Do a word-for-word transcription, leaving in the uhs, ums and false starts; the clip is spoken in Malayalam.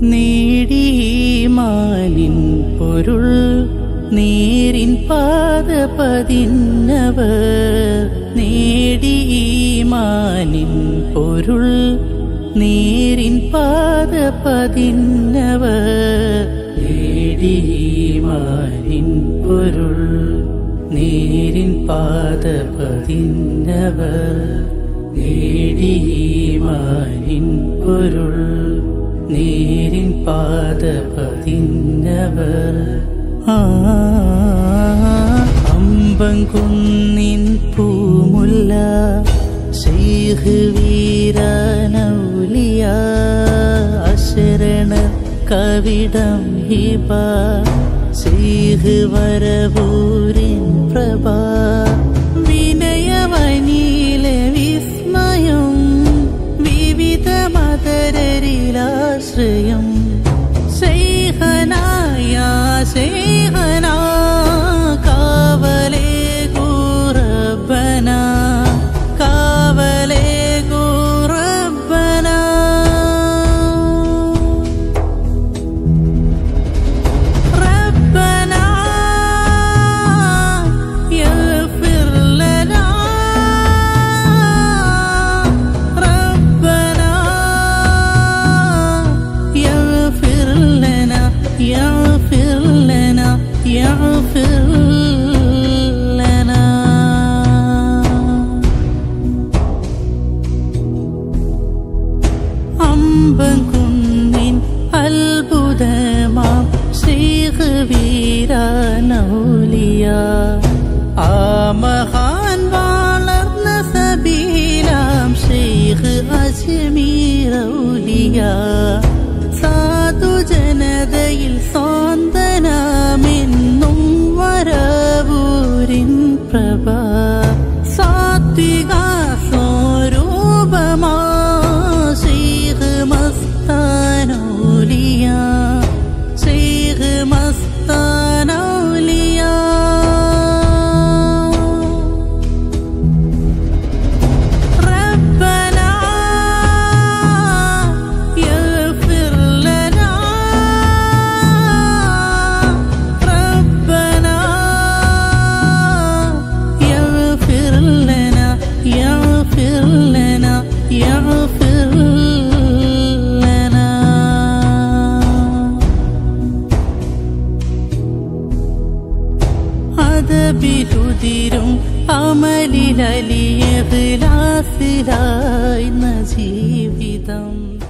നേടിമാനിൻ പൊരുൾ നേരിൻ പാത പതിന്നവർ നേടിമാനിൻ പൊരുൾ നേരിൻ പാത പതിന്നവർ നേടിമാനിൻ പൊരുൾ നേരിൻ പാത പതിന്നവർ നേടിമാനിൻ പൊരുൾ നേരിൻ പാത പതിന്നവർ അമ്പംകുന്നിൻ പൂമുല്ല ശൈഖ് വീരനൗലിയ അശരണ കവിടം ഹിബ ശൈഖ് വരവൂരിൻ പ്രഭ വിനയവനിലെ വിസ്മയം വിവിധ മതരരിലാശ്രയം ശൈഖനായ ശൈഖനാ കാവലേ ഗുറബന കാവലേ ഗുറബന റബ്ബന യഗ്ഫിർ ലനാ റബ്ബന യഗ്ഫിർ ലനാ യഗ്ഫിർ ലനാ യഗ്ഫിർ ലനാ അമ്പംകുന്നിൻ അത്ഭുതമാം ശൈഖ് വീരനൗലിയ ആ മഹാൻ വളർന്ന സബീലാം ശൈഖ് അജ്മീർ ഔലിയ സാധു ജനതയിൽ സാന്ത്വനമെന്നും വരവൂരിൻ പ്രഭ സാത്വിക സ്വരൂപമാ ശൈഖ് മസ്താനൗലിയ ശൈഖ് മസ്താനൗലിയ റബ്ബന യഗ്ഫിർ ലനാ റബ്ബന യഗ്ഫിർ ലനാ യഗ്ഫിർ ലനാ യഗ്ഫിർ ലനാ അതബിലുതിരും അമലിലലിയ ഇഖ്ലാസിലായി ജീവിതം.